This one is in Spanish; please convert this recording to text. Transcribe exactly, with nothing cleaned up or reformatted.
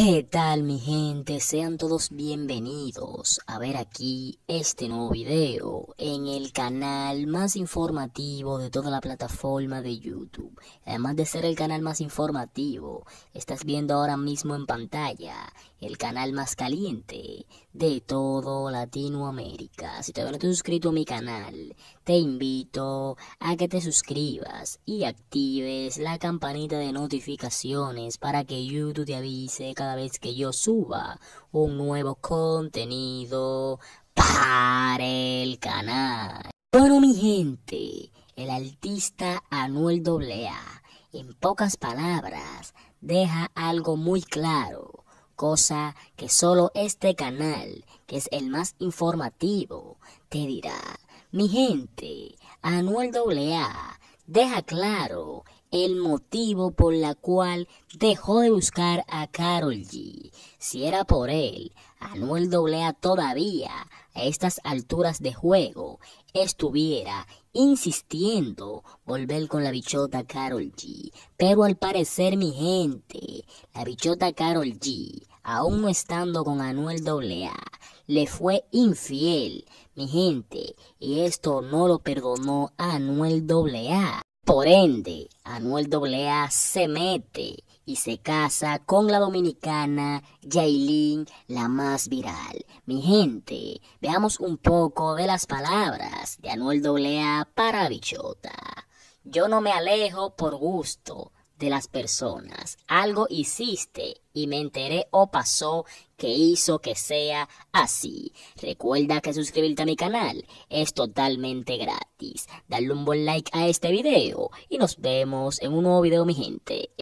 ¿Qué tal, mi gente? Sean todos bienvenidos a ver aquí este nuevo video en el canal más informativo de toda la plataforma de YouTube. Además de ser el canal más informativo, estás viendo ahora mismo en pantalla el canal más caliente de todo Latinoamérica. Si todavía no te has suscrito a mi canal, te invito a que te suscribas y actives la campanita de notificaciones para que YouTube te avise cada vez que yo suba un nuevo contenido para el canal. Bueno, mi gente, el artista Anuel A A, en pocas palabras, deja algo muy claro, cosa que solo este canal, que es el más informativo, te dirá. Mi gente, Anuel A A deja claro el motivo por la cual dejó de buscar a Karol G. Si era por él, Anuel A A todavía, a estas alturas de juego, estuviera insistiendo volver con la bichota Karol G. Pero al parecer, mi gente, la bichota Karol G, aún no estando con Anuel A A, le fue infiel, mi gente, y esto no lo perdonó a Anuel A A. Por ende, Anuel A A se mete y se casa con la dominicana Yailin, la más viral. Mi gente, veamos un poco de las palabras de Anuel A A para bichota. Yo no me alejo por gusto de las personas. Algo hiciste y me enteré o pasó que hizo que sea así. Recuerda que suscribirte a mi canal es totalmente gratis. Dale un buen like a este video y nos vemos en un nuevo video, mi gente.